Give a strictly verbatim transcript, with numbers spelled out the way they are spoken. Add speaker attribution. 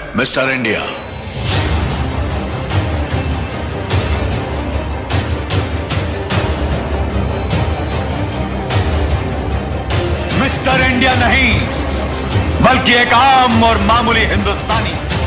Speaker 1: Mister India. Mister India नहीं, बल्कि एक आम और मामूली हिंदुस्तानी